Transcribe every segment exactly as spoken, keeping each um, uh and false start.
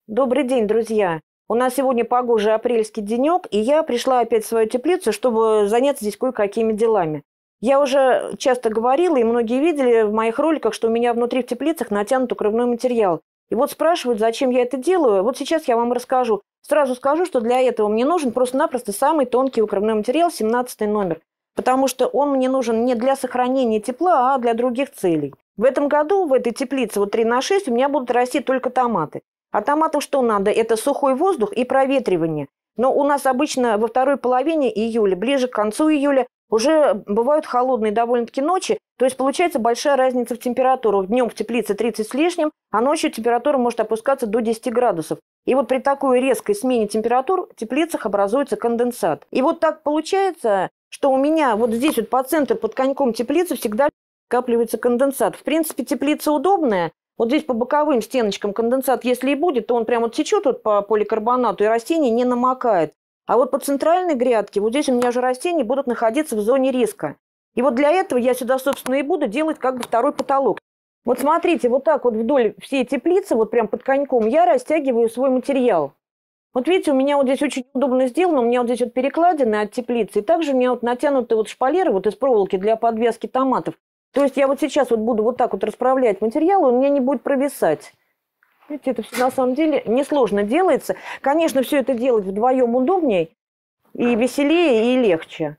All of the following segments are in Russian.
Добрый день, друзья! У нас сегодня погожий апрельский денек, и я пришла опять в свою теплицу, чтобы заняться здесь кое-какими делами. Я уже часто говорила, и многие видели в моих роликах, что у меня внутри в теплицах натянут укрывной материал. И вот спрашивают, зачем я это делаю. Вот сейчас я вам расскажу. Сразу скажу, что для этого мне нужен просто-напросто самый тонкий укрывной материал, семнадцатый номер. Потому что он мне нужен не для сохранения тепла, а для других целей. В этом году в этой теплице, вот три на шесть, у меня будут расти только томаты. А томатам что надо? Это сухой воздух и проветривание. Но у нас обычно во второй половине июля, ближе к концу июля, уже бывают холодные довольно-таки ночи. То есть получается большая разница в температурах. Днем в теплице тридцать с лишним, а ночью температура может опускаться до десяти градусов. И вот при такой резкой смене температур в теплицах образуется конденсат. И вот так получается, что у меня вот здесь вот по центру под коньком теплицы всегда скапливается конденсат. В принципе, теплица удобная. Вот здесь по боковым стеночкам конденсат, если и будет, то он прямо вот течет вот по поликарбонату, и растение не намокает. А вот по центральной грядке, вот здесь у меня же растения будут находиться в зоне риска. И вот для этого я сюда, собственно, и буду делать как бы второй потолок. Вот смотрите, вот так вот вдоль всей теплицы, вот прям под коньком, я растягиваю свой материал. Вот видите, у меня вот здесь очень удобно сделано, у меня вот здесь вот перекладины от теплицы, и также у меня вот натянуты вот шпалеры вот из проволоки для подвески томатов. То есть я вот сейчас вот буду вот так вот расправлять материал, он у меня не будет провисать. Видите, это все на самом деле несложно делается. Конечно, все это делать вдвоем удобнее и веселее, и легче.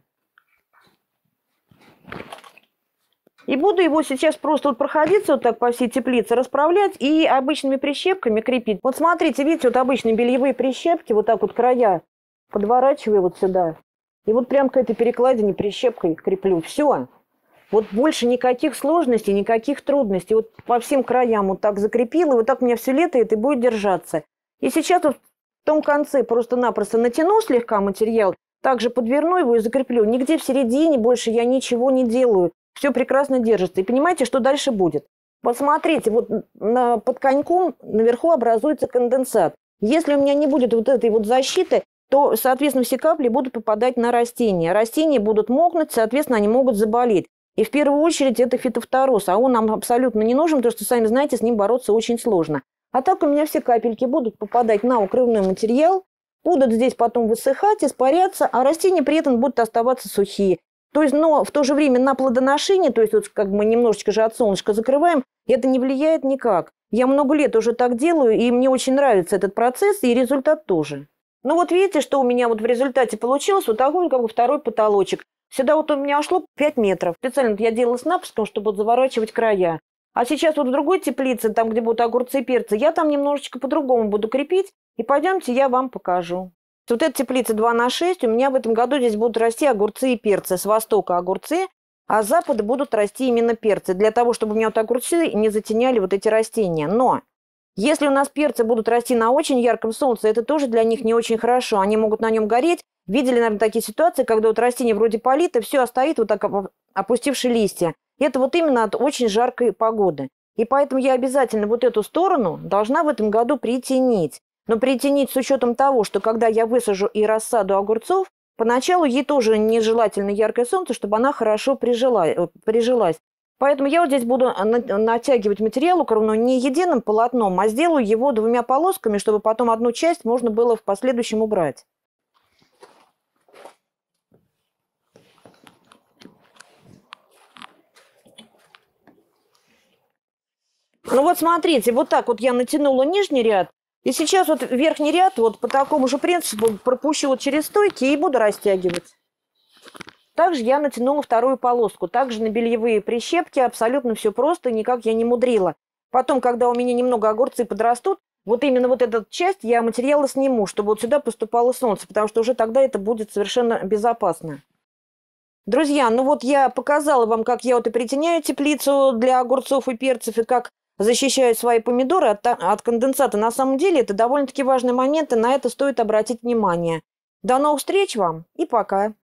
И буду его сейчас просто вот проходиться вот так по всей теплице, расправлять и обычными прищепками крепить. Вот смотрите, видите, вот обычные бельевые прищепки, вот так вот края подворачиваю вот сюда. И вот прям к этой перекладине прищепкой креплю. Все. Вот больше никаких сложностей, никаких трудностей. Вот по всем краям вот так закрепила, и вот так у меня все лето это и будет держаться. И сейчас вот в том конце просто-напросто натяну слегка материал, также подверну его и закреплю. Нигде в середине больше я ничего не делаю. Все прекрасно держится. И понимаете, что дальше будет? Посмотрите, вот на, под коньком наверху образуется конденсат. Если у меня не будет вот этой вот защиты, то, соответственно, все капли будут попадать на растения. Растения будут мокнуть, соответственно, они могут заболеть. И в первую очередь это фитофтороз, а он нам абсолютно не нужен, потому что, сами знаете, с ним бороться очень сложно. А так у меня все капельки будут попадать на укрывной материал, будут здесь потом высыхать, испаряться, а растения при этом будут оставаться сухие. То есть, но в то же время на плодоношение, то есть вот как мы немножечко же от солнышка закрываем, это не влияет никак. Я много лет уже так делаю, и мне очень нравится этот процесс, и результат тоже. Ну вот видите, что у меня вот в результате получилось, вот такой как бы второй потолочек. Сюда вот у меня ушло пять метров. Специально я делала с напуском, чтобы вот заворачивать края. А сейчас вот в другой теплице, там, где будут огурцы и перцы, я там немножечко по-другому буду крепить. И пойдемте, я вам покажу. Вот эта теплица два на шесть. У меня в этом году здесь будут расти огурцы и перцы. С востока огурцы, а с запада будут расти именно перцы. Для того, чтобы у меня вот огурцы не затеняли вот эти растения. Но если у нас перцы будут расти на очень ярком солнце, это тоже для них не очень хорошо. Они могут на нем гореть. Видели, наверное, такие ситуации, когда вот растение вроде полито, все, а стоит вот так опустившие листья. Это вот именно от очень жаркой погоды. И поэтому я обязательно вот эту сторону должна в этом году притенить. Но притенить с учетом того, что когда я высажу и рассаду огурцов, поначалу ей тоже нежелательно яркое солнце, чтобы она хорошо прижила, прижилась. Поэтому я вот здесь буду натягивать материал укрывной не единым полотном, а сделаю его двумя полосками, чтобы потом одну часть можно было в последующем убрать. Ну вот смотрите, вот так вот я натянула нижний ряд, и сейчас вот верхний ряд вот по такому же принципу пропущу вот через стойки и буду растягивать. Также я натянула вторую полоску, также на бельевые прищепки, абсолютно все просто, никак я не мудрила. Потом, когда у меня немного огурцы подрастут, вот именно вот эту часть я материала сниму, чтобы вот сюда поступало солнце, потому что уже тогда это будет совершенно безопасно. Друзья, ну вот я показала вам, как я вот и притеняю теплицу для огурцов и перцев, и как защищаю свои помидоры от, от конденсата. На самом деле это довольно-таки важный момент, и на это стоит обратить внимание. До новых встреч вам и пока!